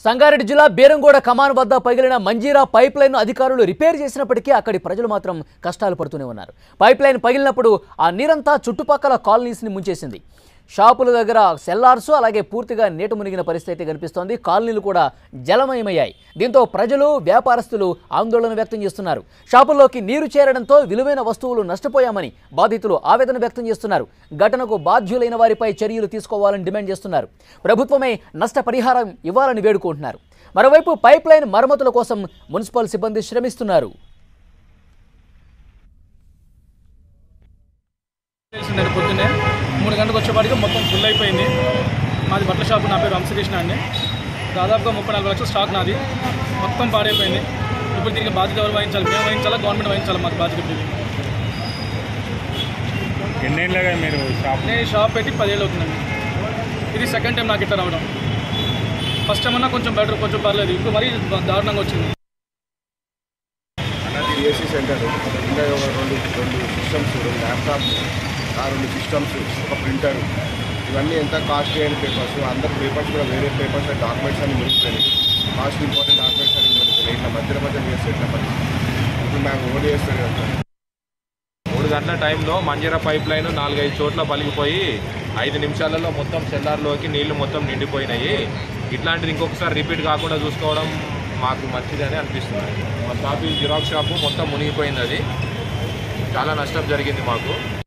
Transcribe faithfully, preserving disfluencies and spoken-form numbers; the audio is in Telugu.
సంగారెడ్డి జిల్లా బేరంగూడ కమాన్ వద్ద పగిలిన మంజీరా పైప్ లైన్ అధికారులు రిపేర్ చేసినప్పటికీ అక్కడి ప్రజలు మాత్రం కష్టాలు పడుతూనే ఉన్నారు. పైప్ లైన్ పగిలినప్పుడు ఆ నీరంతా చుట్టుపక్కల కాలనీస్ని ముంచేసింది. షాపుల దగ్గర సెల్లార్స్ అలాగే పూర్తిగా నీట మునిగిన పరిస్థితి కనిపిస్తోంది. కాలనీలు కూడా జలమయమయ్యాయి. దీంతో ప్రజలు వ్యాపారస్తులు ఆందోళన వ్యక్తం చేస్తున్నారు. షాపుల్లోకి నీరు చేరడంతో విలువైన వస్తువులు నష్టపోయామని బాధితులు ఆవేదన వ్యక్తం చేస్తున్నారు. ఘటనకు బాధ్యులైన వారిపై చర్యలు తీసుకోవాలని డిమాండ్ చేస్తున్నారు. ప్రభుత్వమే నష్టపరిహారం ఇవ్వాలని వేడుకుంటున్నారు. మరోవైపు పైప్ లైన్ మరమ్మతుల కోసం మున్సిపల్ సిబ్బంది శ్రమిస్తున్నారు. పొద్దున్నే మూడు గంటలకు వచ్చేపాటికి మొత్తం ఫుల్ అయిపోయింది. మాది బట్టల షాపు, నా పేరు వంశకృష్ణ అండి. దాదాపుగా ముప్పై నలభై లక్షల స్టాక్ నాది, మొత్తం పాడైపోయింది. ఇప్పుడు దీనికి బాధ్యత ఎవరు వహించాలి? మేము వహించాలా, గవర్నమెంట్ వహించాలి? మాకు బాధ్యత ఇది. ఎన్నేళ్ళగా మీరు షాప్? నేను షాప్ పెట్టి పదేళ్ళు అవుతుందండి. ఇది సెకండ్ టైం నాకు ఇట్లా రావడం. ఫస్ట్ టైం అన్నా కొంచెం బెటర్, కొంచెం పర్లేదు. ఇప్పుడు మరీ దారుణంగా వచ్చింది. ఏసీ సెంటర్ ఇంకా రెండు రెండు సిస్టమ్స్, రెండు ల్యాప్టాప్స్, ఆ రెండు సిస్టమ్స్, ఒక ప్రింటర్, ఇవన్నీ ఎంత కాస్ట్లీ అయిన పేపర్స్. అందరు పేపర్స్ కూడా వేరే పేపర్స్ డాక్యుమెంట్స్ అన్ని మునిగిపోయినాయి. కాస్ట్ ఇంపార్టెంట్ డాక్యుమెంట్స్ అన్ని మునిగిపోయినాయి. ఇట్లా మధ్య మధ్య చేస్తే ఎట్లా పని? ఇప్పుడు నాకు ఓడి చేస్తారు కదా. మూడు గంటల టైంలో మంజీరా పైప్ లైన్ నాలుగైదు చోట్ల పలిగిపోయి ఐదు నిమిషాలలో మొత్తం సెల్లార్లోకి నీళ్లు మొత్తం నిండిపోయినాయి. ఇట్లాంటిది ఇంకొకసారి రిపీట్ కాకుండా చూసుకోవడం మాకు మంచిదని అనిపిస్తుంది. మా షాపు జిరాక్స్ షాపు మొత్తం మునిగిపోయింది. అది చాలా నష్టం జరిగింది మాకు.